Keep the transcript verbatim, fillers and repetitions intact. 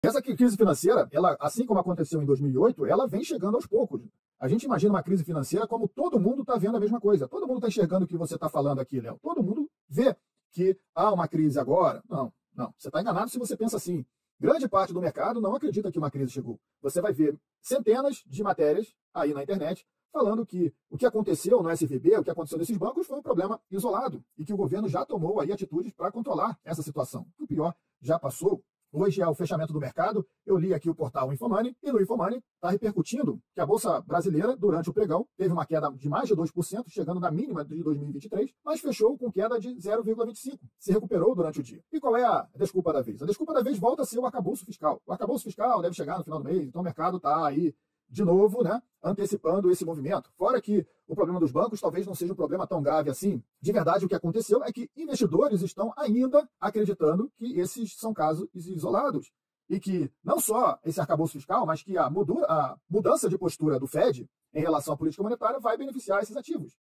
Essa crise financeira, ela, assim como aconteceu em dois mil e oito, ela vem chegando aos poucos. A gente imagina uma crise financeira como todo mundo está vendo a mesma coisa. Todo mundo está enxergando o que você está falando aqui, Léo. Todo mundo vê que há uma crise agora. Não, não. Você está enganado se você pensa assim. Grande parte do mercado não acredita que uma crise chegou. Você vai ver centenas de matérias aí na internet falando que o que aconteceu no S V B, o que aconteceu nesses bancos foi um problema isolado e que o governo já tomou aí atitudes para controlar essa situação. O pior já passou. Hoje é o fechamento do mercado. Eu li aqui o portal Infomoney e no Infomoney está repercutindo que a Bolsa Brasileira, durante o pregão, teve uma queda de mais de dois por cento, chegando na mínima de dois mil e vinte e três, mas fechou com queda de zero vírgula vinte e cinco por cento. Se recuperou durante o dia. E qual é a desculpa da vez? A desculpa da vez volta a ser o arcabouço fiscal. O arcabouço fiscal deve chegar no final do mês, então o mercado está aí de novo, né, antecipando esse movimento. Fora que o problema dos bancos talvez não seja um problema tão grave assim. De verdade, o que aconteceu é que investidores estão ainda acreditando que esses são casos isolados. E que não só esse arcabouço fiscal, mas que a mudança de postura do Fed em relação à política monetária vai beneficiar esses ativos.